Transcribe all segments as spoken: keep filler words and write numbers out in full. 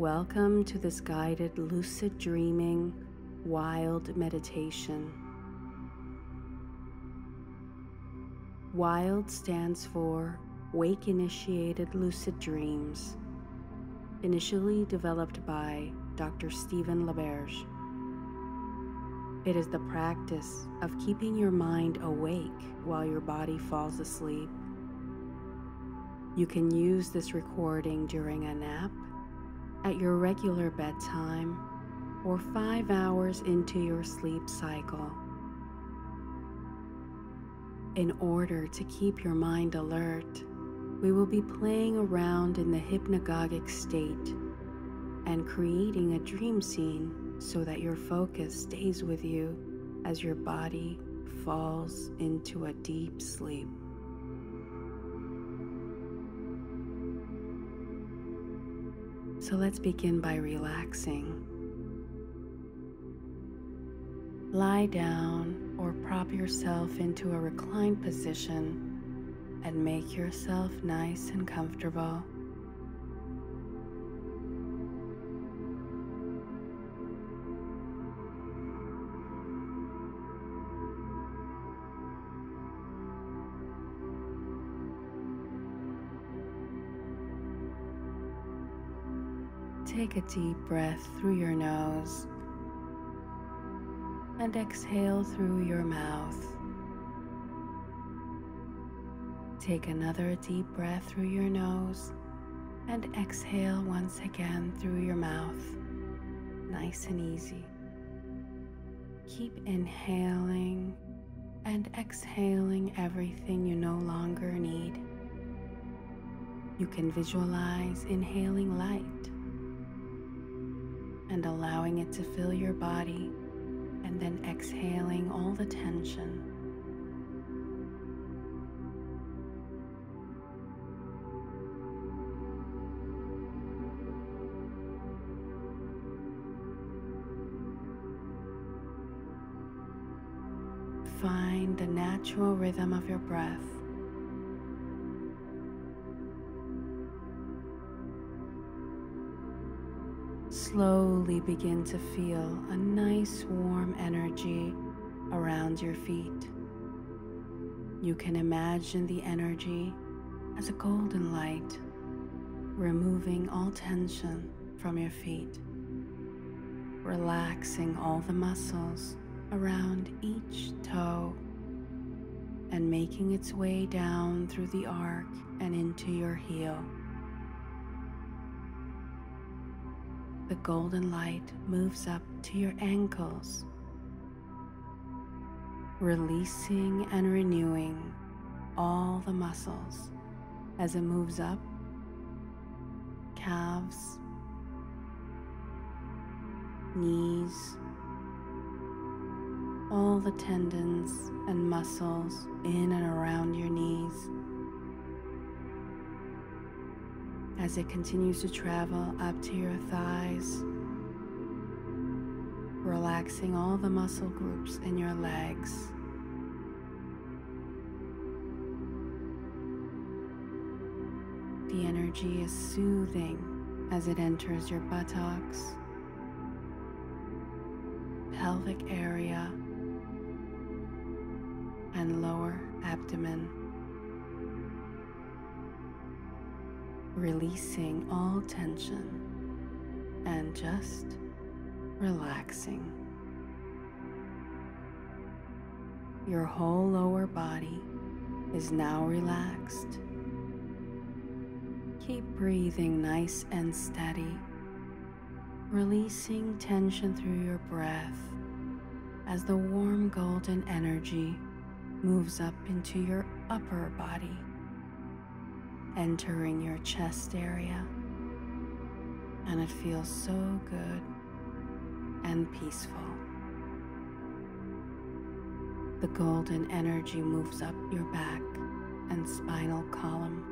Welcome to this guided lucid dreaming wild meditation. WILD stands for Wake Initiated Lucid Dreams, initially developed by Doctor Stephen LaBerge. It is the practice of keeping your mind awake while your body falls asleep. You can use this recording during a nap, at your regular bedtime, or five hours into your sleep cycle. In order to keep your mind alert, we will be playing around in the hypnagogic state and creating a dream scene so that your focus stays with you as your body falls into a deep sleep. So let's begin by relaxing. Lie down or prop yourself into a reclined position and make yourself nice and comfortable. Take a deep breath through your nose and exhale through your mouth. Take another deep breath through your nose and exhale once again through your mouth. Nice and easy. Keep inhaling and exhaling everything you no longer need. You can visualize inhaling light and allowing it to fill your body, and then exhaling all the tension. Find the natural rhythm of your breath. Slowly begin to feel a nice warm energy around your feet. You can imagine the energy as a golden light, removing all tension from your feet, relaxing all the muscles around each toe, and making its way down through the arc and into your heel. The golden light moves up to your ankles, releasing and renewing all the muscles as it moves up, calves, knees, all the tendons and muscles in and around your knees. As it continues to travel up to your thighs, relaxing all the muscle groups in your legs. The energy is soothing as it enters your buttocks, pelvic area, and lower abdomen. Releasing all tension and just relaxing. Your whole lower body is now relaxed. Keep breathing nice and steady, releasing tension through your breath as the warm golden energy moves up into your upper body, entering your chest area, and it feels so good and peaceful. The golden energy moves up your back and spinal column,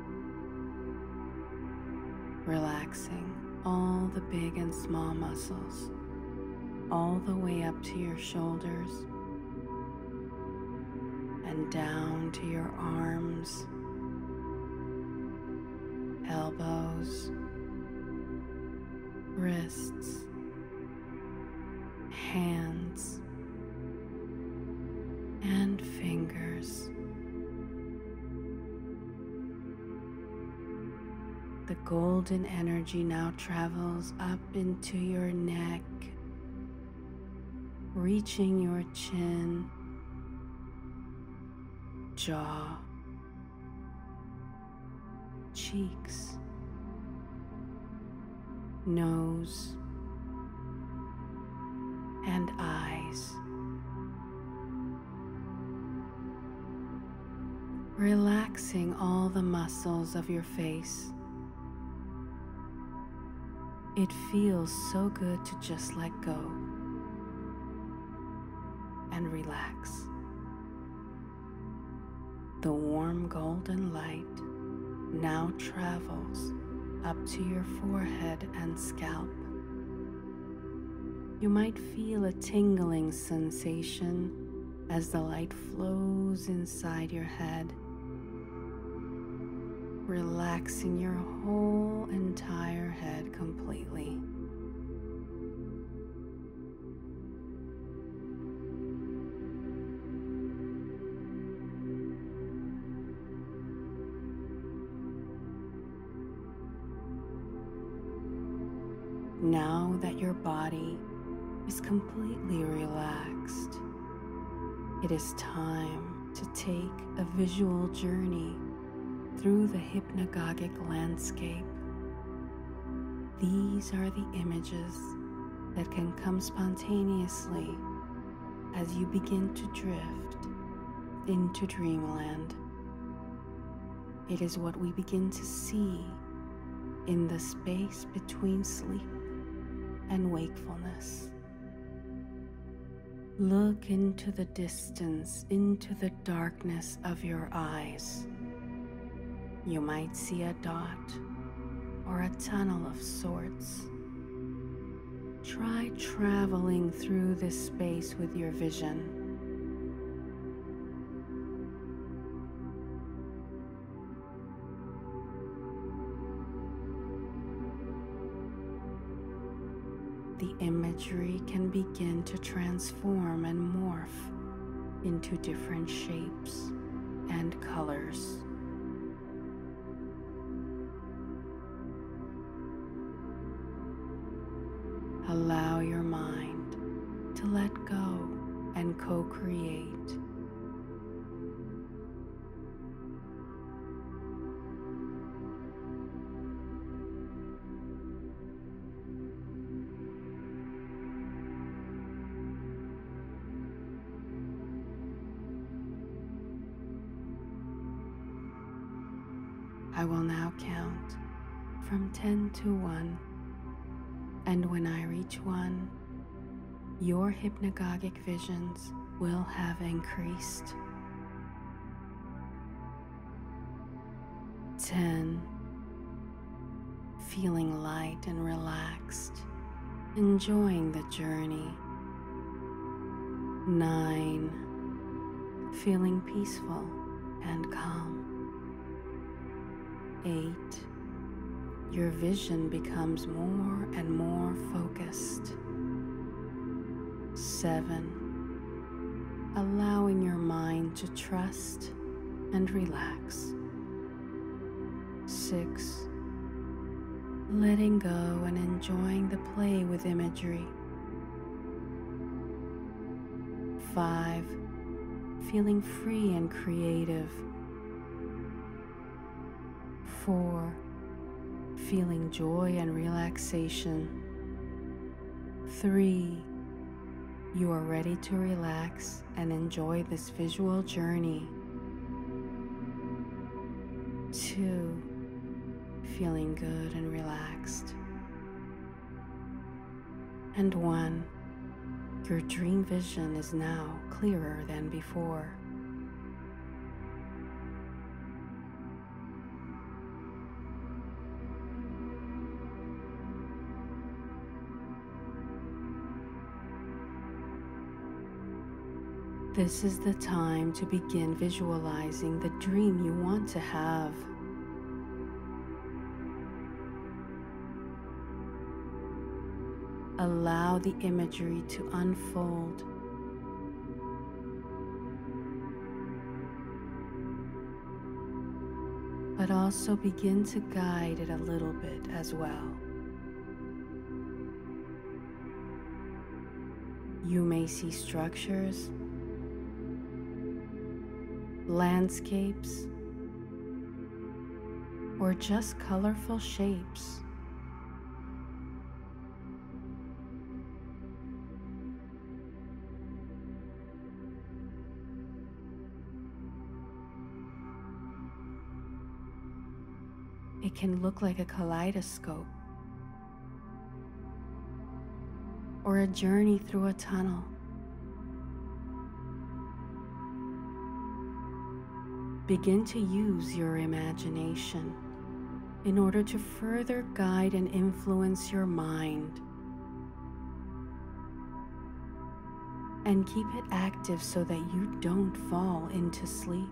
relaxing all the big and small muscles, all the way up to your shoulders and down to your arms, elbows, wrists, hands, and fingers. The golden energy now travels up into your neck, reaching your chin, jaw, cheeks, nose, and eyes. Relaxing all the muscles of your face. It feels so good to just let go and relax. The warm golden light now travels up to your forehead and scalp. You might feel a tingling sensation as the light flows inside your head, relaxing your whole entire head completely. Now that your body is completely relaxed, it is time to take a visual journey through the hypnagogic landscape. These are the images that can come spontaneously as you begin to drift into dreamland. It is what we begin to see in the space between sleep and wakefulness. Look into the distance, into the darkness of your eyes. You might see a dot or a tunnel of sorts. Try traveling through this space with your vision. The imagery can begin to transform and morph into different shapes and colors. Allow your mind to let go and co-create. I will now count from ten to one. And when I reach one, your hypnagogic visions will have increased. Ten, feeling light and relaxed, enjoying the journey. Nine, feeling peaceful and calm. Eight, your vision becomes more and more focused. Seven, allowing your mind to trust and relax. Six, letting go and enjoying the play with imagery. Five, feeling free and creative. Four, feeling joy and relaxation. Three, you are ready to relax and enjoy this visual journey. Two, feeling good and relaxed. And one, your dream vision is now clearer than before. This is the time to begin visualizing the dream you want to have. Allow the imagery to unfold. But also begin to guide it a little bit as well. You may see structures, landscapes, or just colorful shapes. It can look like a kaleidoscope or a journey through a tunnel. Begin to use your imagination in order to further guide and influence your mind, and keep it active so that you don't fall into sleep.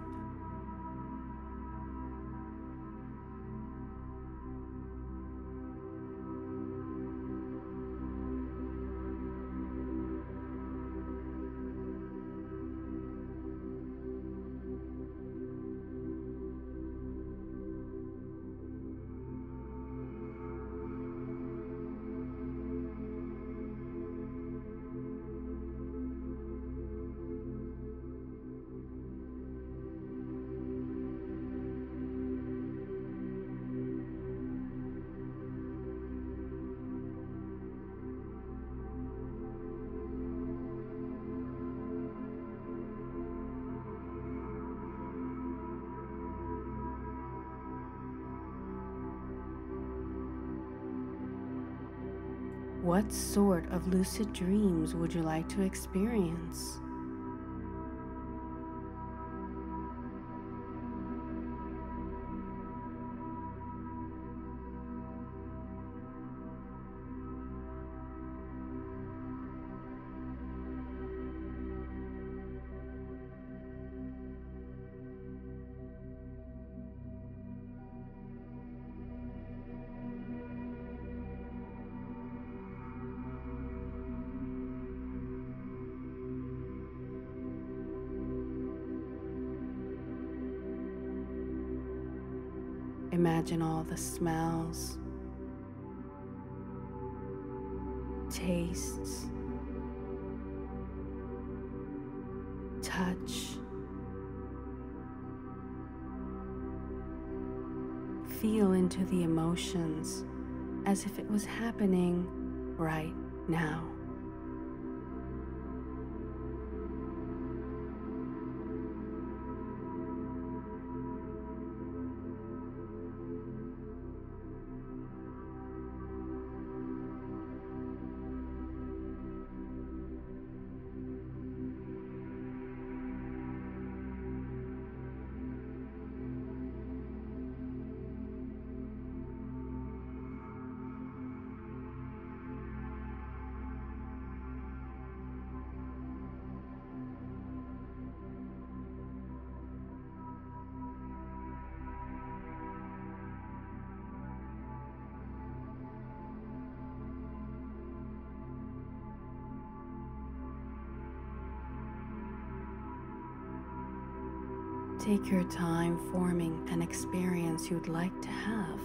What sort of lucid dreams would you like to experience? Imagine all the smells, tastes, touch. Feel into the emotions as if it was happening right now. Take your time forming an experience you'd like to have.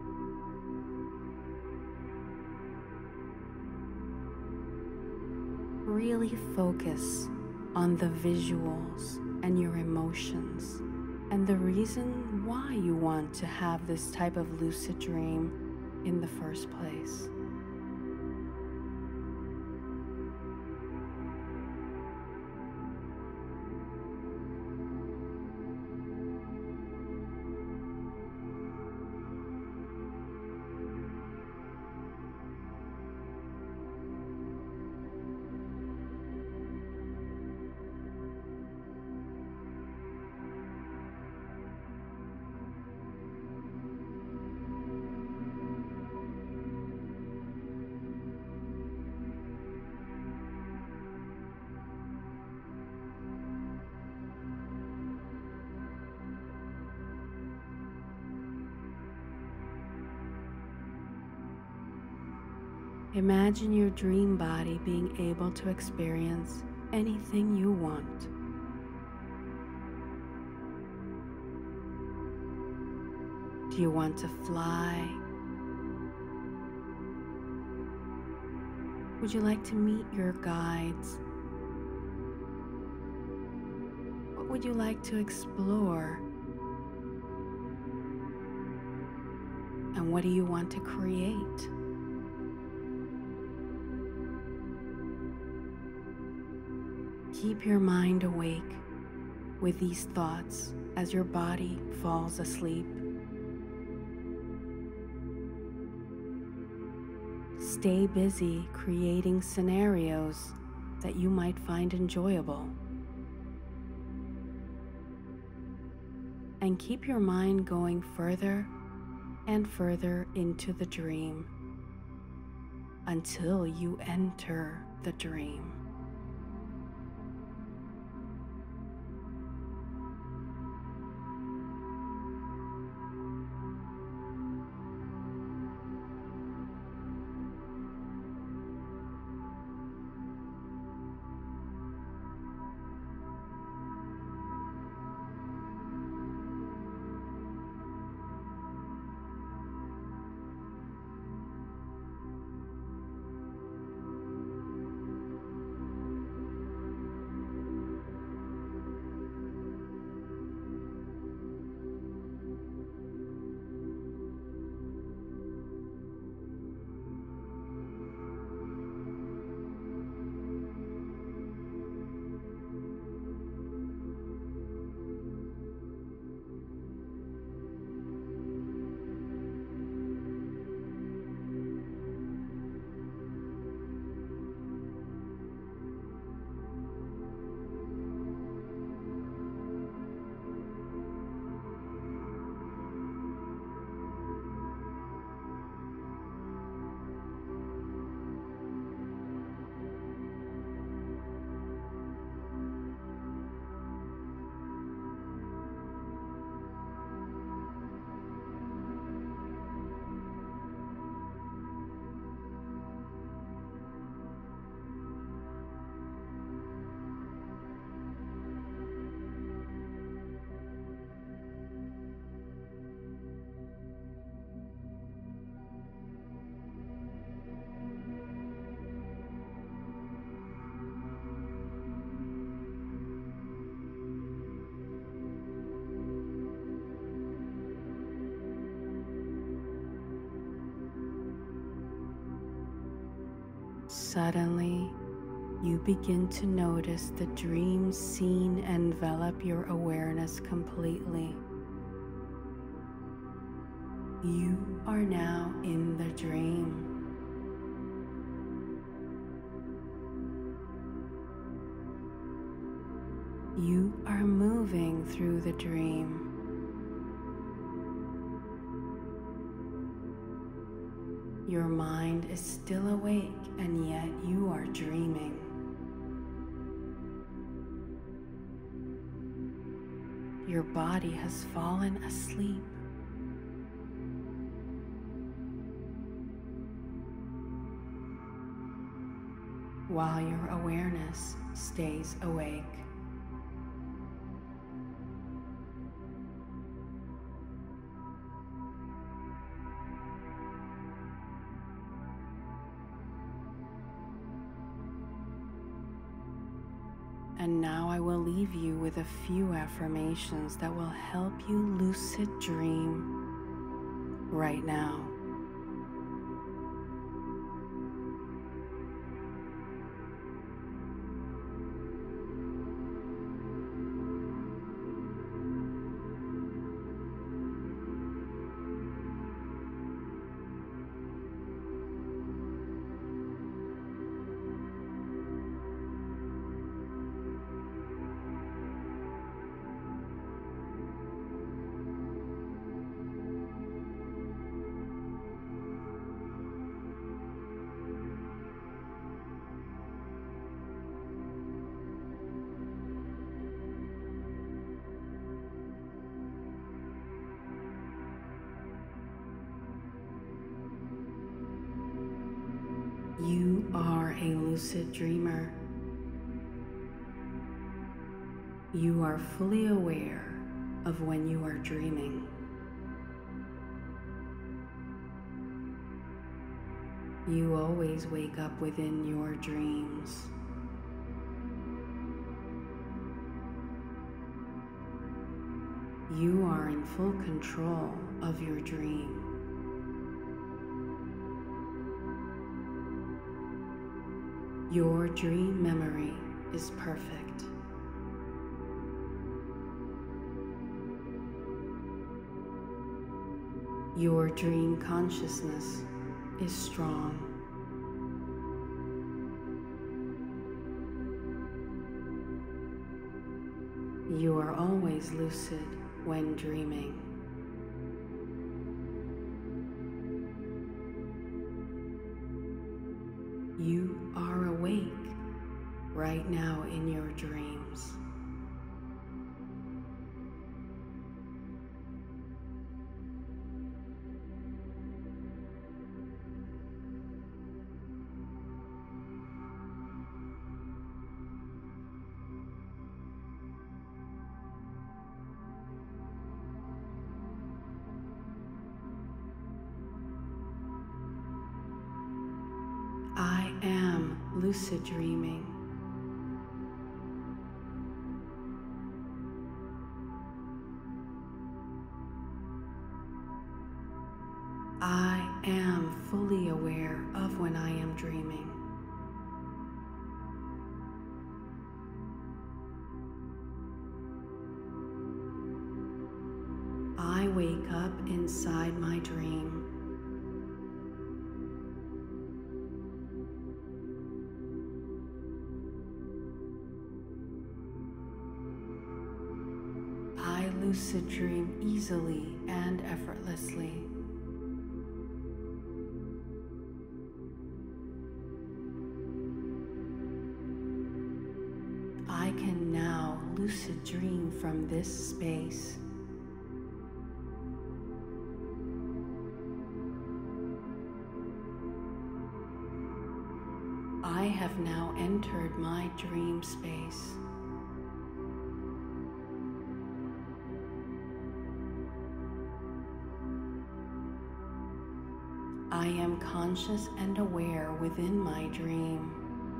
Really focus on the visuals and your emotions and the reason why you want to have this type of lucid dream in the first place. Imagine your dream body being able to experience anything you want. Do you want to fly? Would you like to meet your guides? What would you like to explore? And what do you want to create? Keep your mind awake with these thoughts as your body falls asleep. Stay busy creating scenarios that you might find enjoyable. And keep your mind going further and further into the dream until you enter the dream. Suddenly, you begin to notice the dream scene envelop your awareness completely. You are now in the dream. You are moving through the dream. Your mind is still awake, and yet you are dreaming. Your body has fallen asleep. While your awareness stays awake. And now I will leave you with a few affirmations that will help you lucid dream right now. You are a lucid dreamer. You are fully aware of when you are dreaming. You always wake up within your dreams. You are in full control of your dream. Your dream memory is perfect. Your dream consciousness is strong. You are always lucid when dreaming. You are awake right now in your dreams. I am lucid dreaming. I am fully aware of when I am dreaming. I wake up inside my dream. I lucid dream easily and effortlessly. I can now lucid dream from this space. I have now entered my dream space. I am conscious and aware within my dream.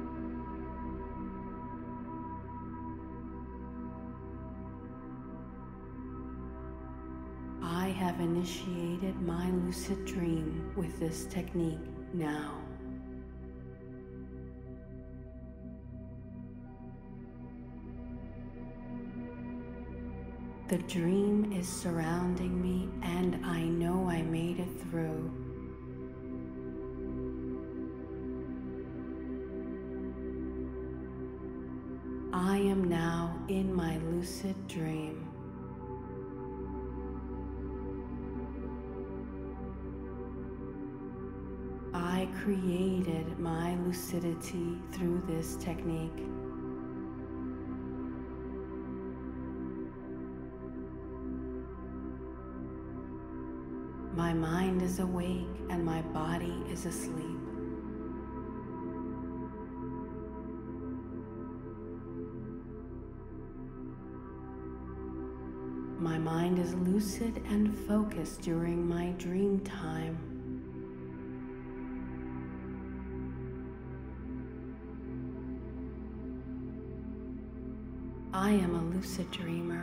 I have initiated my lucid dream with this technique now. The dream is surrounding me, and I know I made it through. I am now in my lucid dream. I created my lucidity through this technique. My mind is awake and my body is asleep. My mind is lucid and focused during my dream time. I am a lucid dreamer.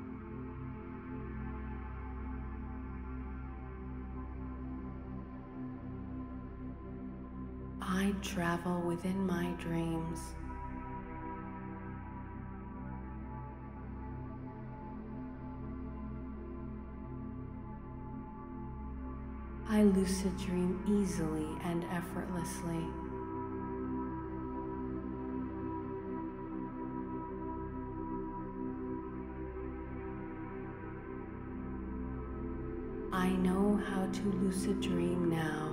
I travel within my dreams. I lucid dream easily and effortlessly. I know how to lucid dream now.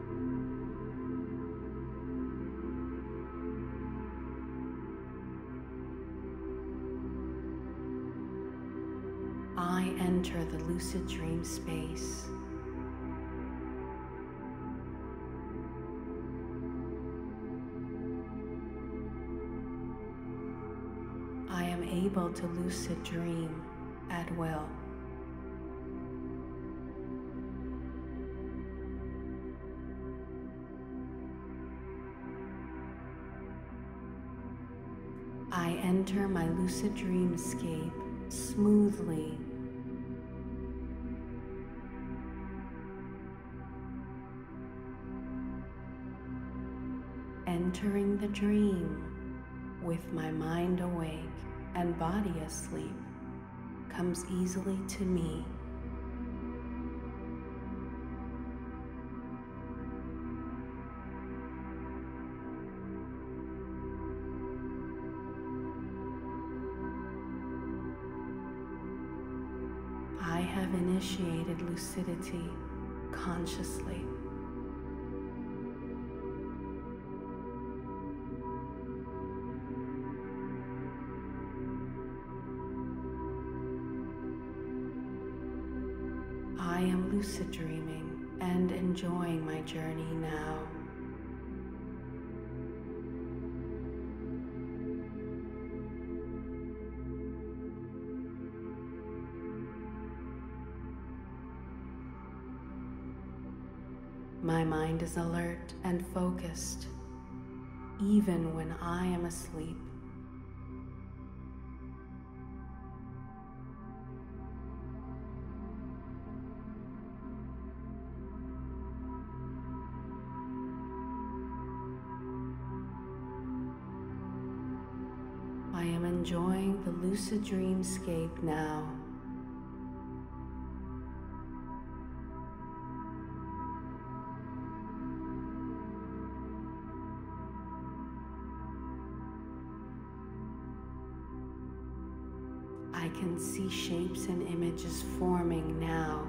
I enter the lucid dream space. able to lucid dream at will. I enter my lucid dreamscape smoothly, entering the dream with my mind awake and body asleep comes easily to me. I have initiated lucidity consciously. I am lucid dreaming and enjoying my journey now. My mind is alert and focused, even when I am asleep. I am enjoying the lucid dreamscape now. I can see shapes and images forming now.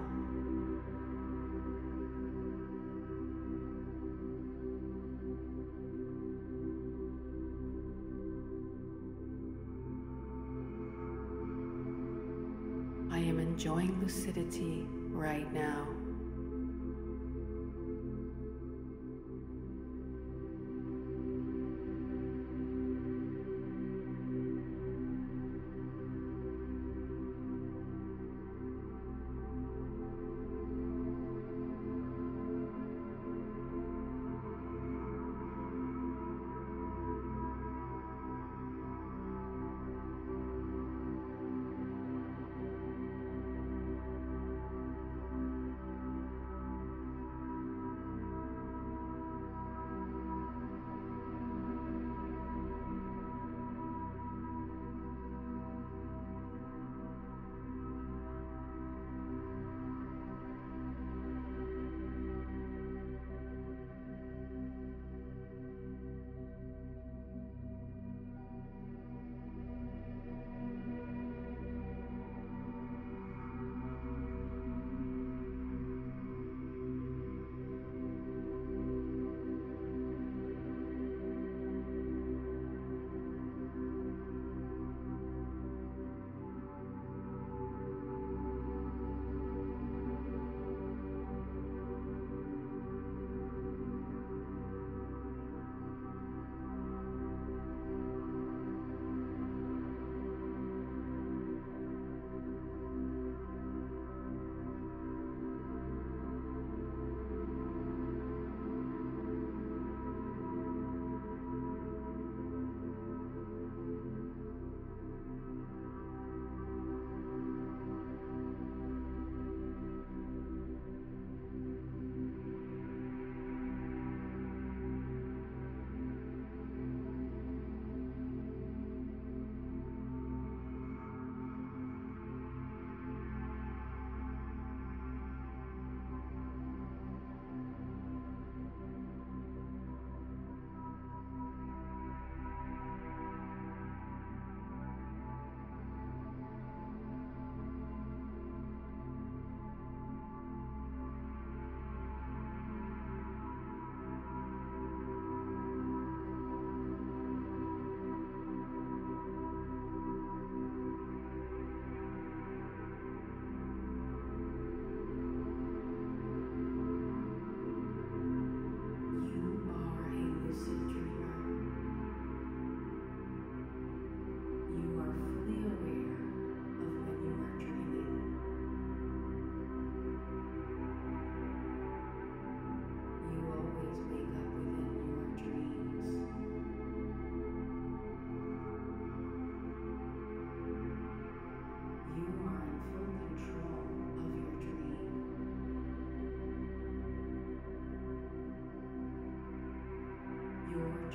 I am enjoying lucidity right now.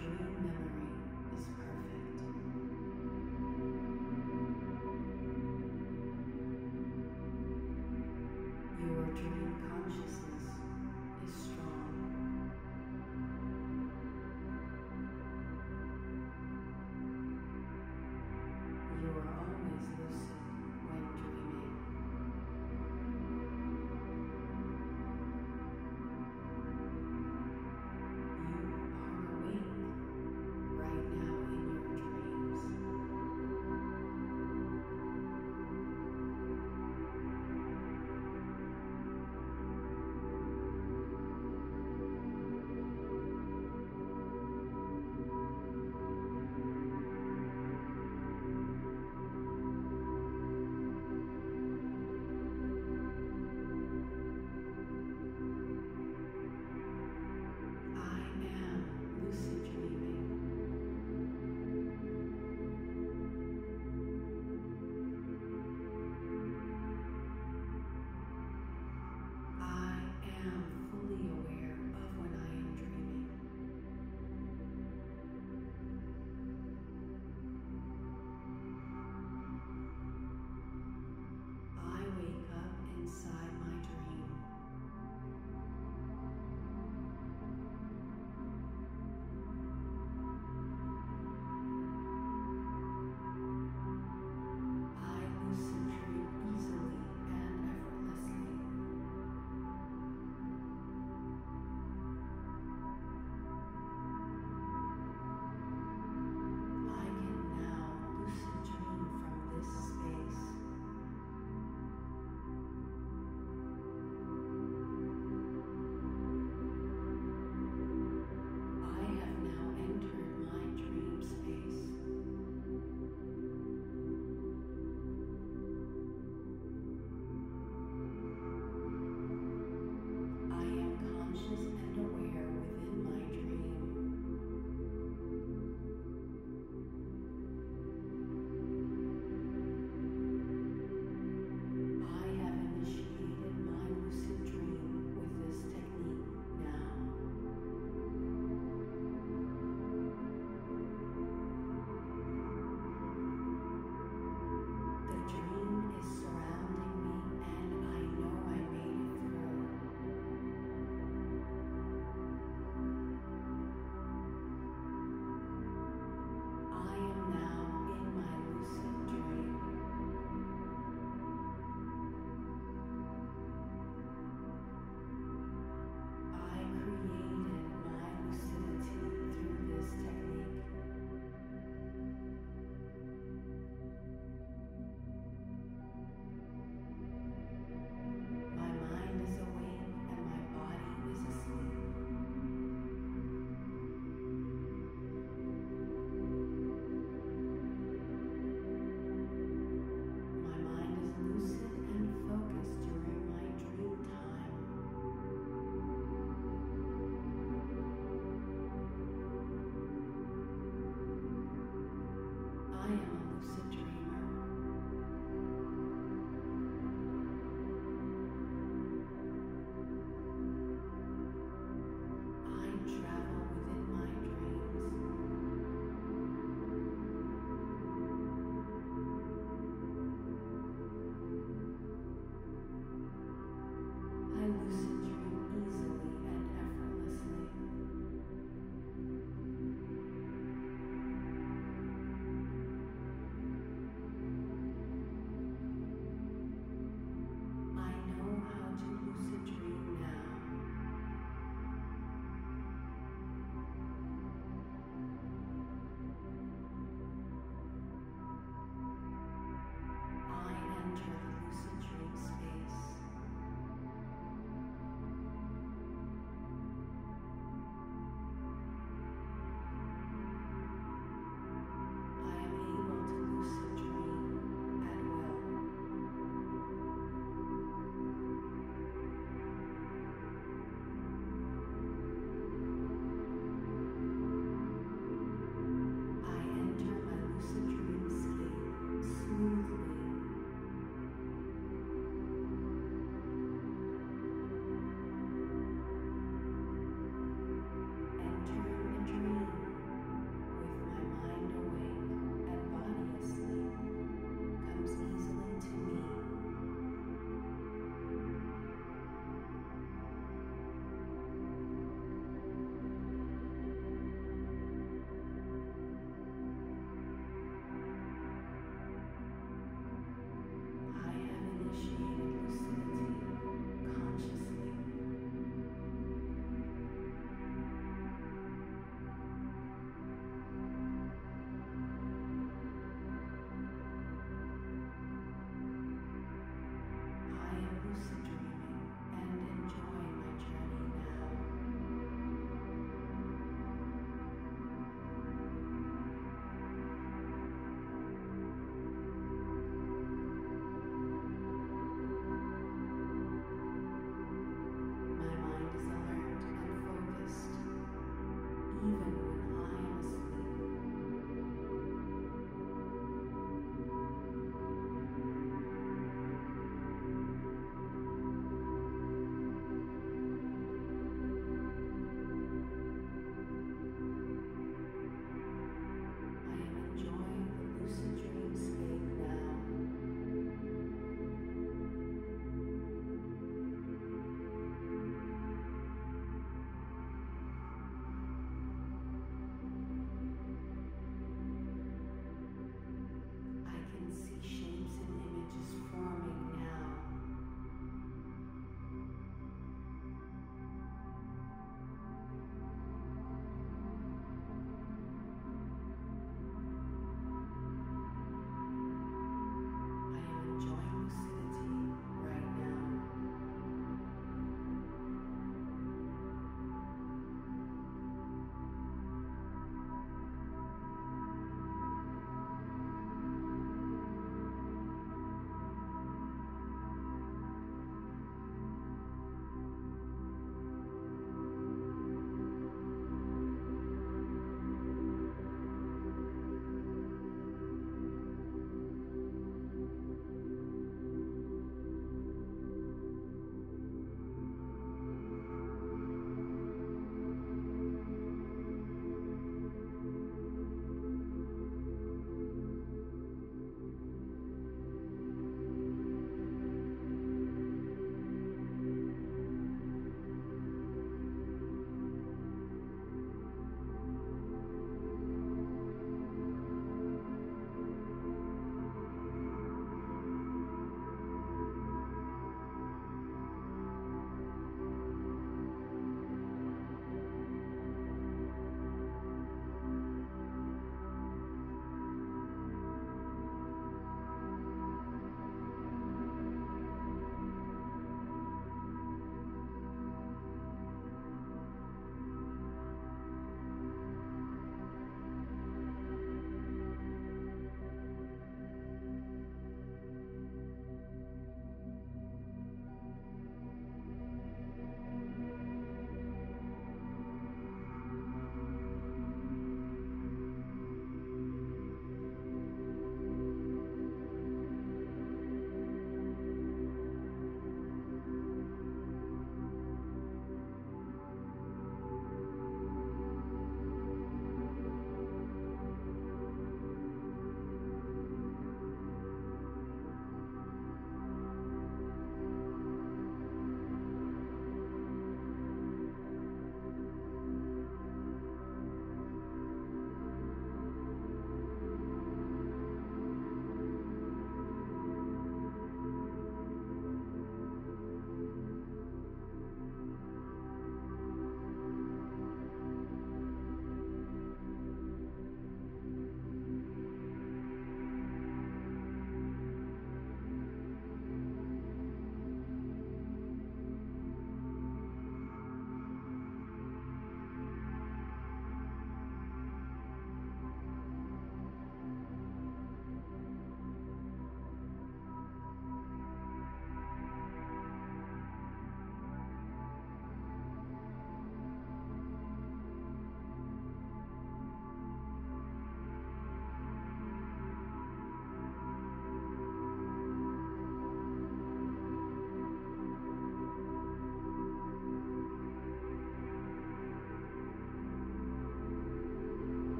dream memory is perfect. Your dream consciousness is strong. You are always lucid when dreaming. You are awake right now in your dreams. I am lucid dreaming. I am fully aware of when I am dreaming. I wake up inside my dream. I lucid dream easily and effortlessly.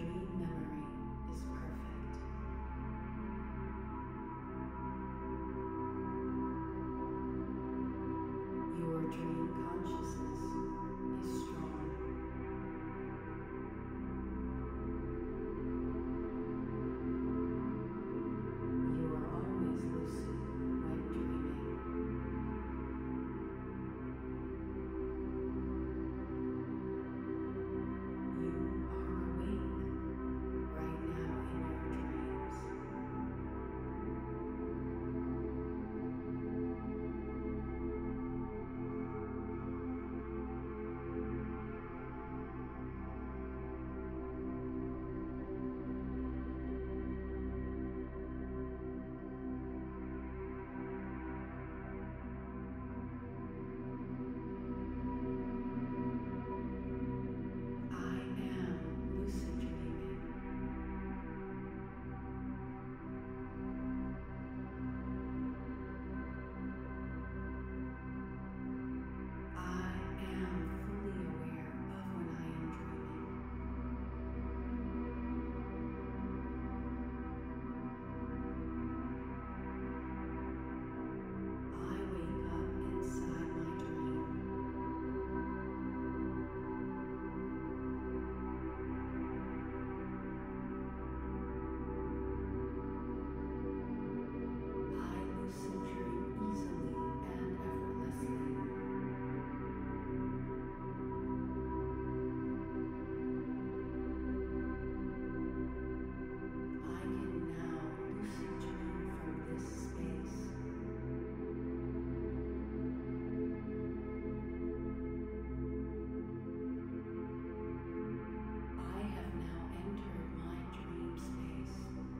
dream memory is perfect. Your dream consciousness is strong. You are always lucid when dreaming. You are awake right now in your dreams. I am lucid dreaming. I am fully aware of when I am dreaming. I wake up inside my dream. I lucid dream easily and effortlessly. I can now lucid dream from this space. I have now entered my dream space.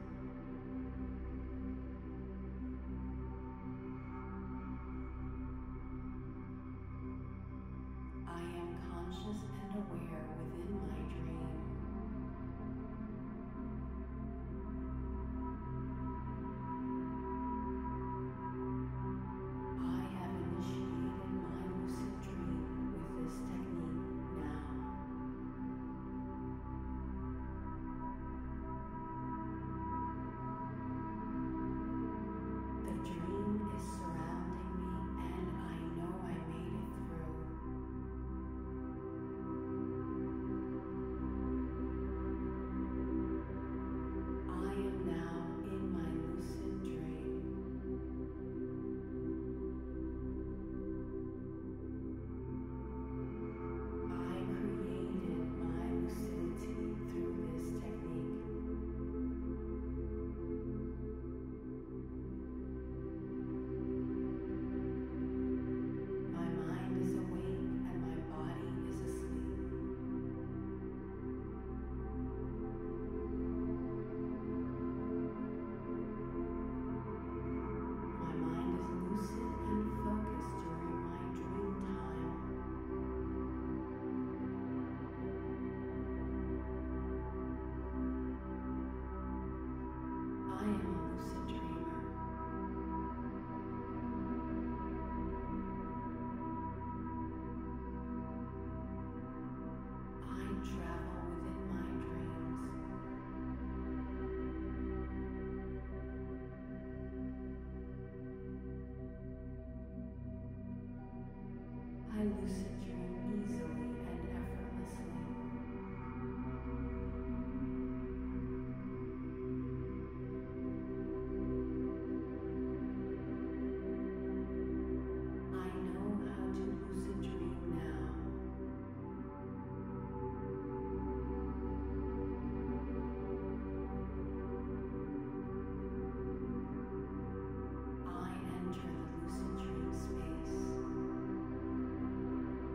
I am conscious and aware within my dream. I have initiated my lucid dream with this technique now. The dream is surrounding me and I know I made it through. I am now in my lucid dream. I created my lucidity through this technique. My mind is awake and my body is asleep. My mind is lucid and focused during my dream time. I am a lucid dreamer. I travel within my dreams. I lucid dream easily and effortlessly. I know how to lucid dream now. I enter the lucid dream space.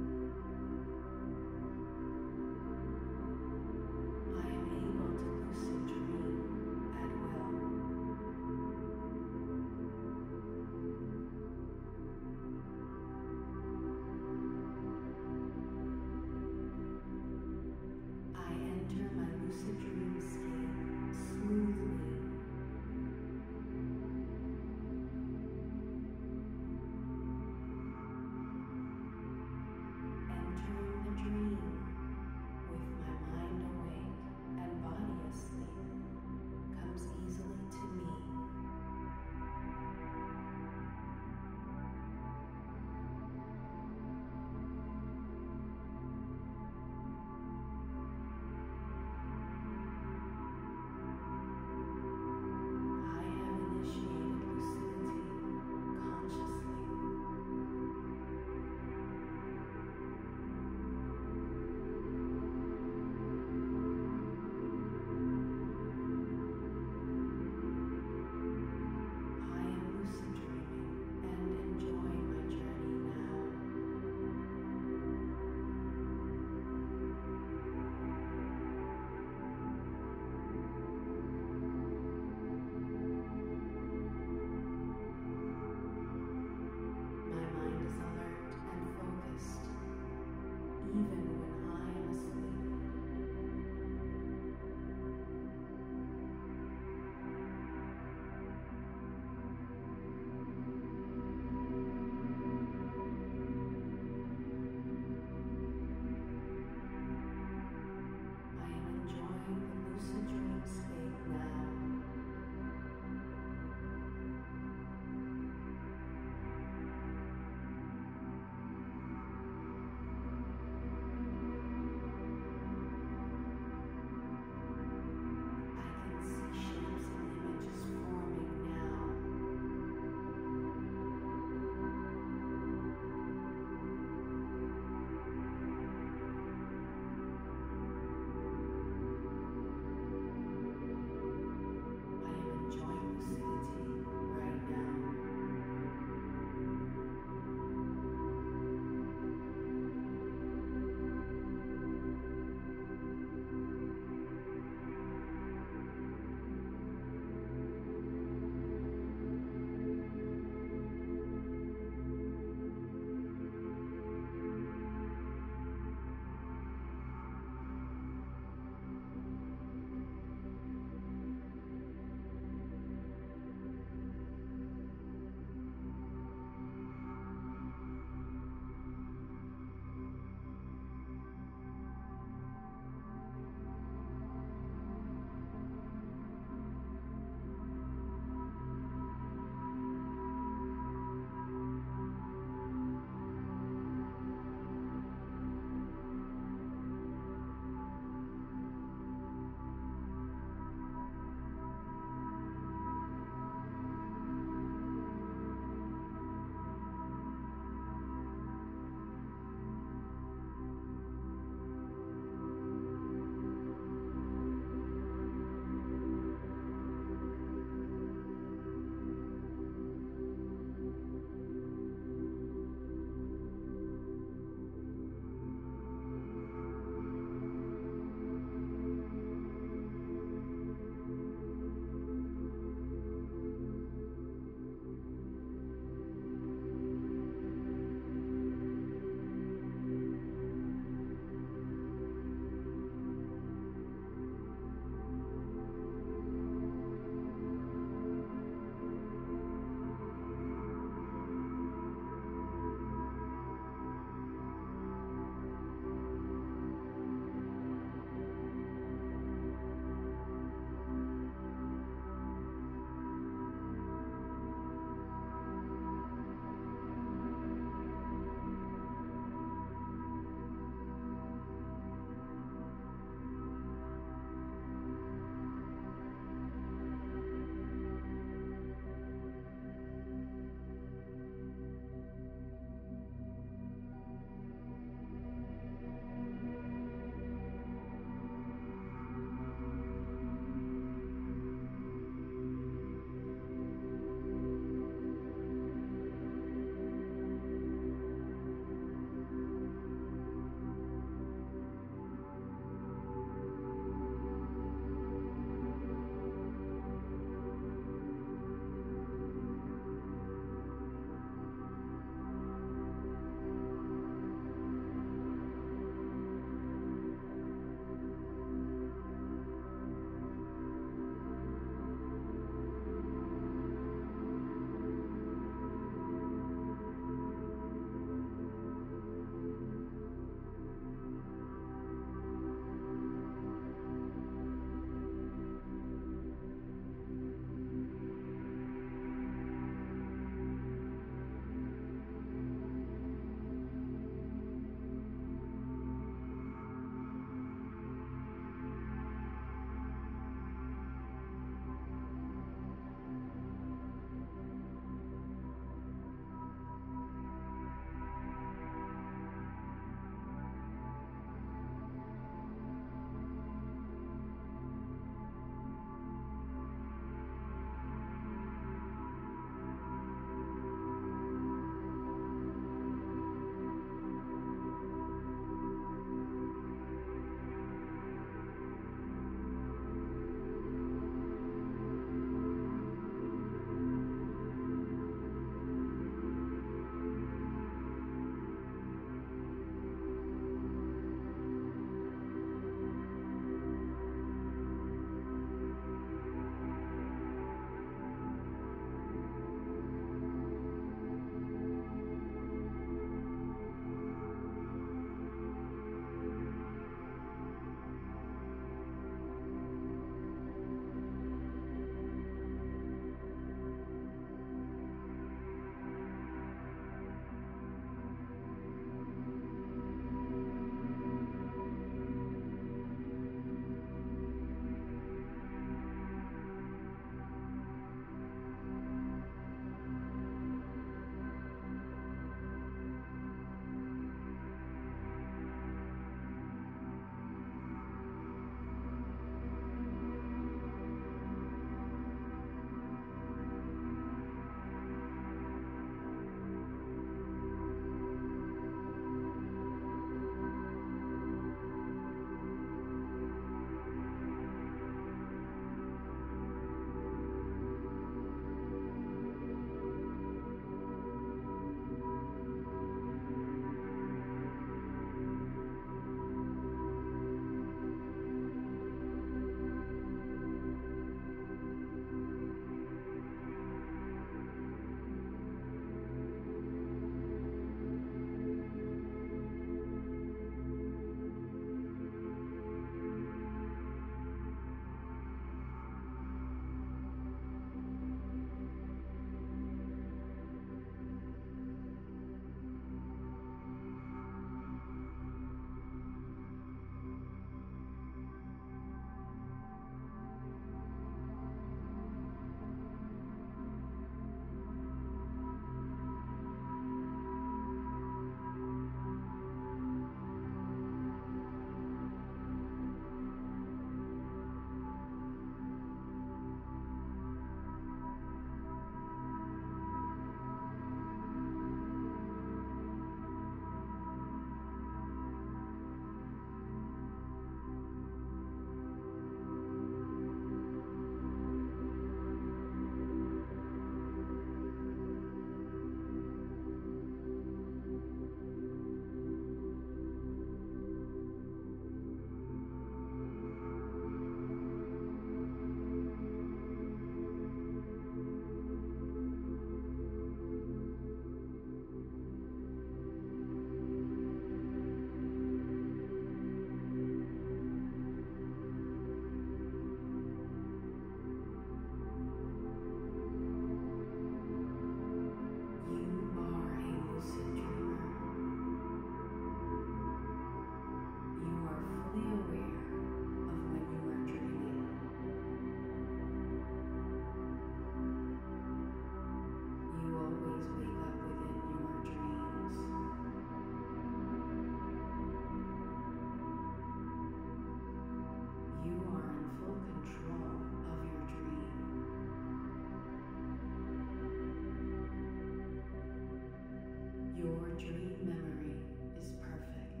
dream memory is perfect.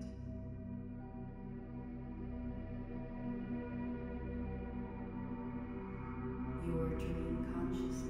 Your dream consciousness